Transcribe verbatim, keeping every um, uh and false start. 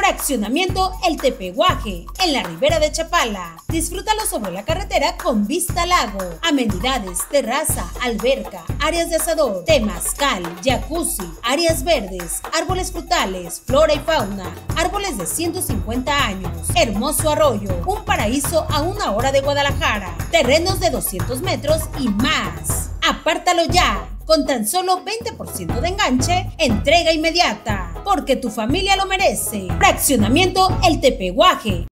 Fraccionamiento El Tepeguaje, en la ribera de Chapala. Disfrútalo sobre la carretera con vista al lago. Amenidades, terraza, alberca, áreas de asador, temazcal, jacuzzi, áreas verdes, árboles frutales, flora y fauna, árboles de ciento cincuenta años, hermoso arroyo, un paraíso a una hora de Guadalajara, terrenos de doscientos metros y más. Apártalo ya, con tan solo veinte por ciento de enganche, entrega inmediata, porque tu familia lo merece. Fraccionamiento El Tepeguaje.